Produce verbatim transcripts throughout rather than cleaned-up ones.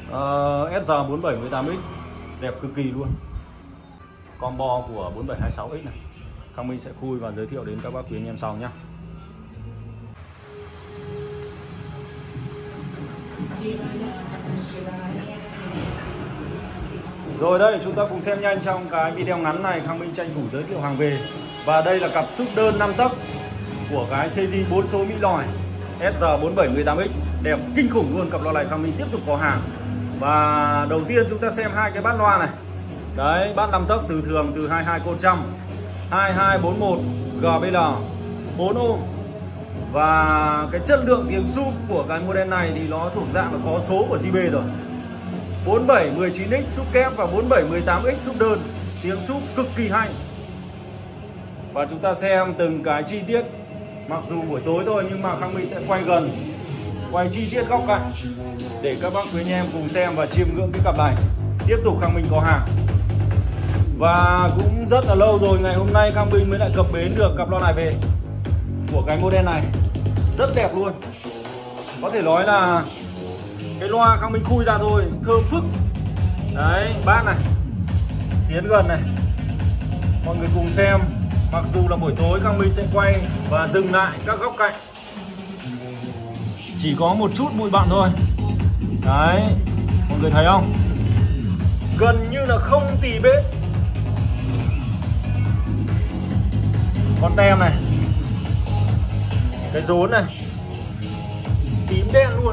uh, S R bốn bảy mười tám x đẹp cực kỳ luôn. Combo của bốn bảy hai sáu x này Khang Minh sẽ khui và giới thiệu đến các bác quý anh em sau nhé. Rồi đây, chúng ta cùng xem nhanh trong cái video ngắn này. Khang Minh tranh thủ giới thiệu hàng về. Và đây là cặp súp đơn năm tấc của cái xê giê bốn số Mỹ Lòi S R bốn bảy mười tám x, đẹp kinh khủng luôn. Cặp loa này Khang Minh tiếp tục có hàng. Và đầu tiên chúng ta xem hai cái bát loa này. Đấy, bát năm tấc từ thường từ hai mươi hai côn trăm, hai hai bốn mốt G B L bốn ôm. Và cái chất lượng tiếng súp của cái model này thì nó thuộc dạng là có số của J B rồi. Bốn bảy mười chín x súp kép và bốn bảy mười tám x súp đơn, tiếng súp cực kỳ hay. Và chúng ta xem từng cái chi tiết. Mặc dù buổi tối thôi nhưng mà Khang Minh sẽ quay gần, quay chi tiết góc cạnh để các bác quý anh em cùng xem và chiêm ngưỡng cái cặp này. Tiếp tục Khang Minh có hàng. Và cũng rất là lâu rồi, ngày hôm nay Khang Minh mới lại cập bến được cặp loa này về, của cái model này. Rất đẹp luôn. Có thể nói là cái loa Khang Minh khui ra thôi, thơm phức. Đấy, bát này, tiến gần này, mọi người cùng xem. Mặc dù là buổi tối Khang Minh sẽ quay và dừng lại các góc cạnh, chỉ có một chút bụi bặm thôi. Đấy, mọi người thấy không? Gần như là không tì bết. Con tem này, cái rốn này, tím đen luôn.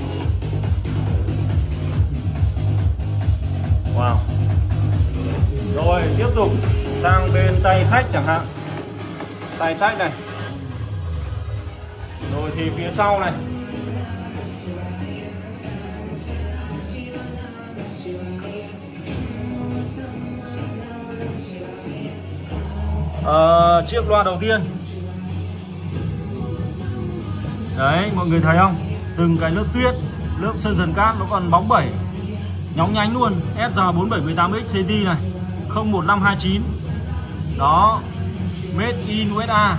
Wow. Rồi tiếp tục sang bên tay sách chẳng hạn. Tay sách này. Rồi thì phía sau này. À, chiếc loa đầu tiên. Đấy, mọi người thấy không? Từng cái lớp tuyết, lớp sơn dần cát nó còn bóng bẩy, nhóng nhánh luôn. S R bốn bảy mười tám x xê giê này, không một năm hai chín. Đó, made in u ét a.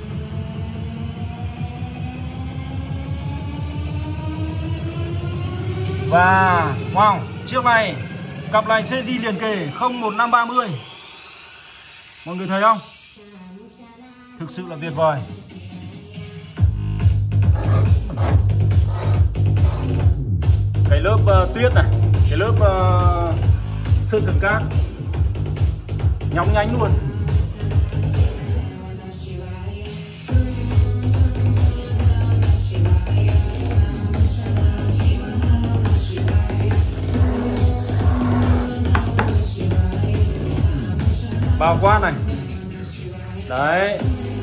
Và wow, chiếc này, cặp này xê giê liền kề không một năm ba mươi. Mọi người thấy không? Thực sự là tuyệt vời. Cái lớp uh, tuyết này, cái lớp uh, sơn sườn cát nhóng nhánh luôn. Bao quát này. Đấy.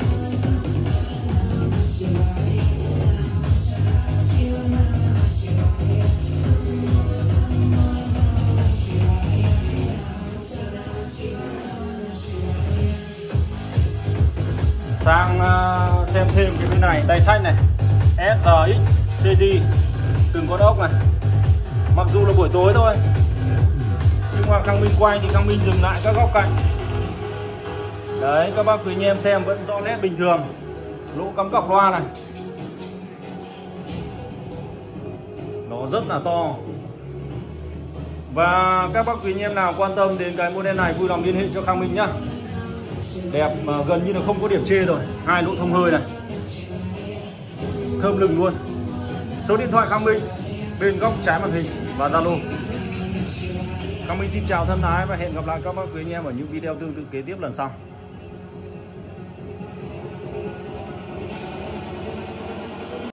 Sang uh, xem thêm cái bên này, tay sách này, S R X xê giê, từng con ốc này. Mặc dù là buổi tối thôi nhưng mà Khang Minh quay thì Khang Minh dừng lại các góc cạnh. Đấy, các bác quý anh em xem vẫn rõ nét bình thường. Lỗ cắm cọc loa này, nó rất là to. Và các bác quý anh em nào quan tâm đến cái model này vui lòng liên hệ cho Khang Minh nhá. Đẹp mà gần như là không có điểm chê rồi. Hai lỗ thông hơi này, thơm lừng luôn. Số điện thoại Khang Minh bên góc trái màn hình và Zalo. Khang Minh xin chào thân ái và hẹn gặp lại các bác quý anh em ở những video tương tự kế tiếp lần sau.